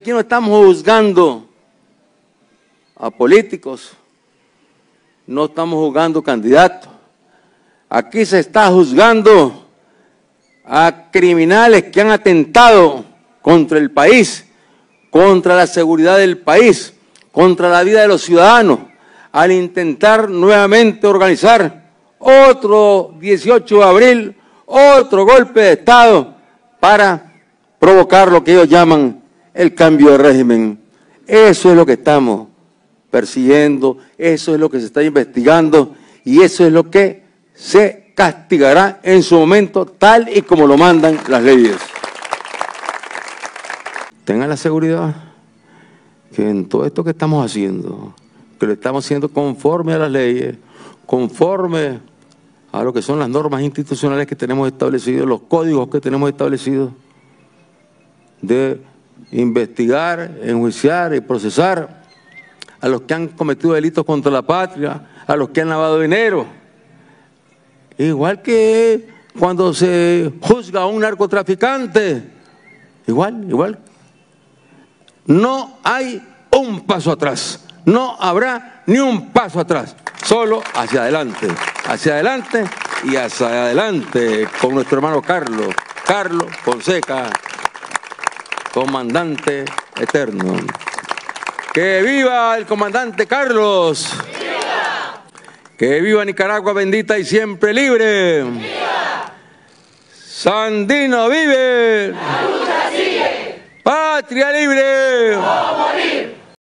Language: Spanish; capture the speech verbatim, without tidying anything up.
Aquí no estamos juzgando a políticos, no estamos juzgando candidatos. Aquí se está juzgando a criminales que han atentado contra el país, contra la seguridad del país, contra la vida de los ciudadanos, al intentar nuevamente organizar otro dieciocho de abril, otro golpe de Estado para provocar lo que ellos llaman el cambio de régimen. Eso es lo que estamos persiguiendo, eso es lo que se está investigando y eso es lo que se castigará en su momento tal y como lo mandan las leyes. Tengan la seguridad que en todo esto que estamos haciendo, que lo estamos haciendo conforme a las leyes, conforme a lo que son las normas institucionales que tenemos establecidos, los códigos que tenemos establecidos, de investigar, enjuiciar y procesar a los que han cometido delitos contra la patria, a los que han lavado dinero. Igual que cuando se juzga a un narcotraficante, igual, igual. No hay un paso atrás, no habrá ni un paso atrás, solo hacia adelante, hacia adelante y hacia adelante con nuestro hermano Carlos, Carlos Fonseca, comandante eterno. ¡Que viva el comandante Carlos! ¡Viva! ¡Que viva Nicaragua bendita y siempre libre! ¡Viva! ¡Sandino vive! ¡La lucha sigue! ¡Patria libre! ¡O morir!